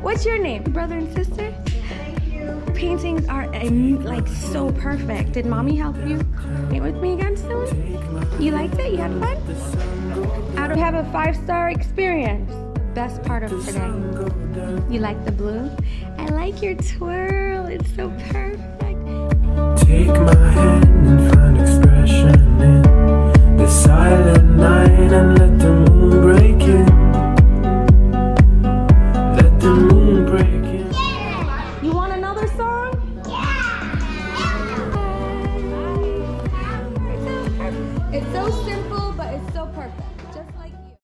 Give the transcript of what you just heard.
What's your name? Brother and sister? Paintings are like so perfect. Did mommy help you paint with me again soon? You liked it? You had fun? I don't have a 5-star experience. Best part of today. You like the blue? I like your twirl. It's so perfect. Take my hand and find expression in the silent night and let the moon